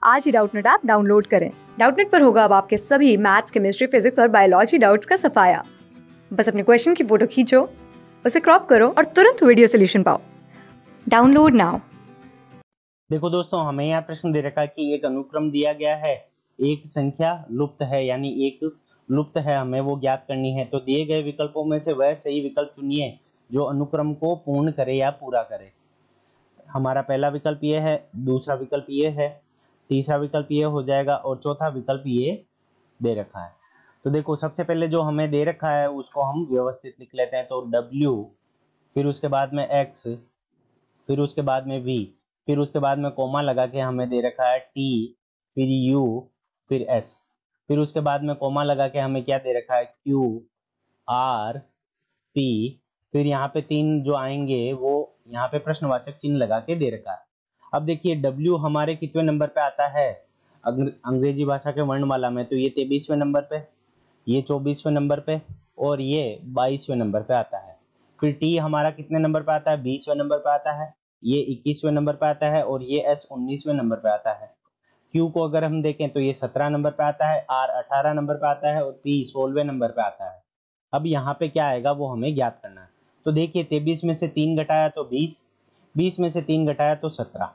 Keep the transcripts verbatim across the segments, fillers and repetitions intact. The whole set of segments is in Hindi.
आज ही डाउटनेट ऐप डाउनलोड करें। डाउटनेट पर होगा अब आपके सभी मैथ्स, केमिस्ट्री, फिजिक्स और बायोलॉजी डाउट्स का सफाया। बस अपने क्वेश्चन की फोटो खींचो, उसे क्रॉप करो और तुरंत वीडियो सोल्यूशन पाओ। Download now. देखो दोस्तों, हमें यहाँ प्रश्न दे रखा है कि एक अनुक्रम दिया गया है, एक संख्या लुप्त है, यानी एक लुप्त है, हमें वो ज्ञात करनी है। तो दिए गए विकल्पों में से वह सही विकल्प चुनिए जो अनुक्रम को पूर्ण करे या पूरा करे। हमारा पहला विकल्प ये है, दूसरा विकल्प ये है, तीसरा विकल्प ये हो जाएगा और चौथा विकल्प ये दे रखा है। तो देखो, सबसे पहले जो हमें दे रखा है उसको हम व्यवस्थित लिख लेते हैं। तो W, फिर उसके बाद में X, फिर उसके बाद में V, फिर उसके बाद में कोमा लगा के हमें दे रखा है T, फिर U, फिर S, फिर उसके बाद में कोमा लगा के हमें क्या दे रखा है Q, R, P, फिर यहाँ पे तीन जो आएंगे वो यहाँ पे प्रश्नवाचक चिन्ह लगा के दे रखा है। अब देखिए, W हमारे कितने नंबर पे आता है अंग्रेजी भाषा के वर्णमाला में? तो ये तेईसवें नंबर पे, ये चौबीसवें नंबर पे और ये बाईसवें नंबर पे आता है। फिर T हमारा कितने नंबर पे आता है? बीसवें नंबर पे आता है। ये इक्कीसवें नंबर पे आता है और ये S उन्नीसवें नंबर पे आता है। Q को अगर हम देखें तो ये सत्रह नंबर पे आता है, R अठारह नंबर पे आता है और P सोलहवें नंबर पे आता है। अब यहाँ पे क्या आएगा वो हमें ज्ञात करना है। तो देखिए, तेईस में से तीन घटाया तो बीस, बीस में से तीन घटाया तो सत्रह।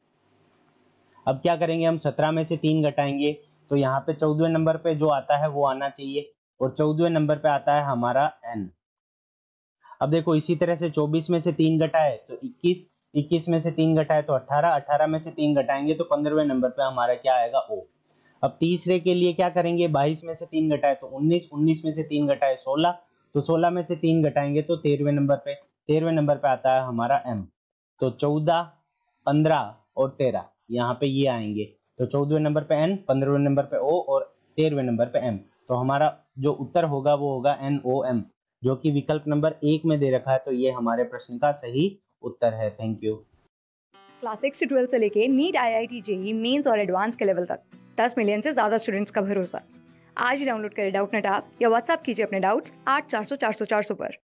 अब क्या करेंगे हम? सत्रह में से तीन घटाएंगे तो यहाँ पे चौदहवें नंबर पे जो आता है वो आना चाहिए और चौदहवें नंबर पे आता है हमारा N। अब देखो, इसी तरह से चौबीस में से तीन घटाए तो इक्कीस, इक्कीस में से तीन घटाए तो अठारह, अठारह में से तीन घटाएंगे तो पंद्रहवें नंबर पे हमारा क्या आएगा? O। अब तीसरे के लिए क्या करेंगे? बाईस में से तीन घटाए तो उन्नीस, उन्नीस में से तीन घटाए सोलह, तो सोलह में से तीन घटाएंगे तो तेरहवें नंबर पे, तेरहवें नंबर पे आता है हमारा M। तो चौदह, पंद्रह और तेरह यहाँ पे ये आएंगे। तो चौदहवें नंबर पे N, पंद्रहवें नंबर पे O और तेरहवें नंबर पे M। तो हमारा जो उत्तर होगा वो होगा N O M, जो कि विकल्प नंबर एक में दे रखा है। तो ये हमारे प्रश्न का सही उत्तर है। Thank you. क्लास सिक्स से ट्वेल्थ से लेके NEET, I I T, JEE mains और एडवांस के लेवल तक दस मिलियन से ज्यादा स्टूडेंट्स का भरोसा। आज ही डाउनलोड करें डाउटनेट ऐप या व्हाट्सएप कीजिए अपने डाउट्स आठ चार सौ चार सौ चार सौ पर।